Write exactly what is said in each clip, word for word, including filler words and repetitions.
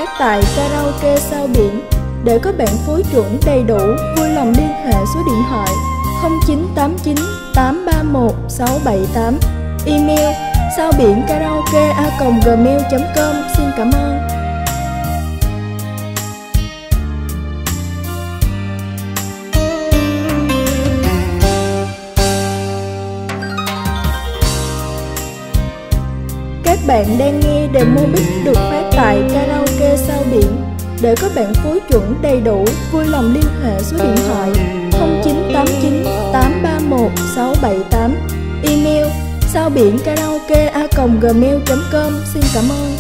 phát tại karaoke Sao Biển. Để có bản phối chuẩn đầy đủ, vui lòng liên hệ số điện thoại không chín tám chín tám ba một sáu bảy tám, email sao biển karaoke a còng gmail chấm com. Xin cảm ơn. Các bạn đang nghe demo beat được phát tại karaoke Sao Biển. Để có bản phối chuẩn đầy đủ, vui lòng liên hệ số điện thoại không chín tám chín tám ba một sáu bảy tám, email sao biển karaoke a còng gmail chấm com. Xin cảm ơn.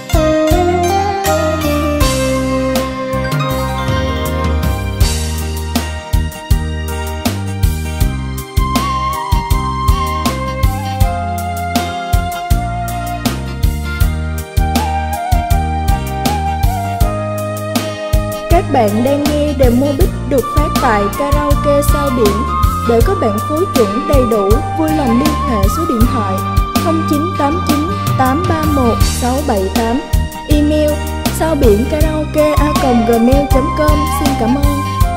Các bạn đang nghe demo beat được phát tại karaoke Sao Biển. Để có bản phối chuẩn đầy đủ, vui lòng liên hệ số điện thoại không chín tám chín tám ba một sáu bảy tám, email sao biển karaoke a còng gmail chấm com. Xin cảm ơn.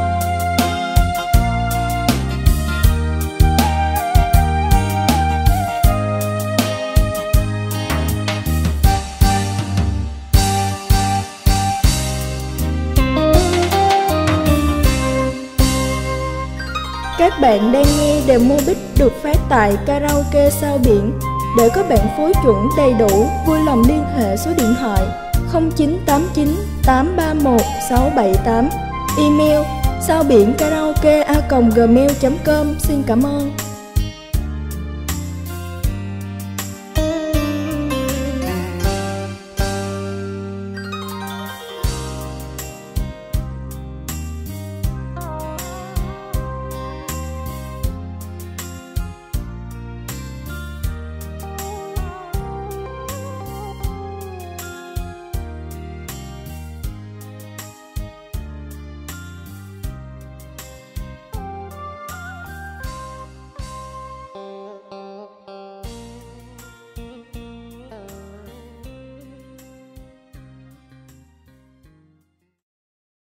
Các bạn đang nghe demo beat được phát tại karaoke Sao Biển. Để có bản phối chuẩn đầy đủ, vui lòng liên hệ số điện thoại không chín tám chín tám ba một sáu bảy tám, email sao biển karaoke a còng gmail chấm com. Xin cảm ơn.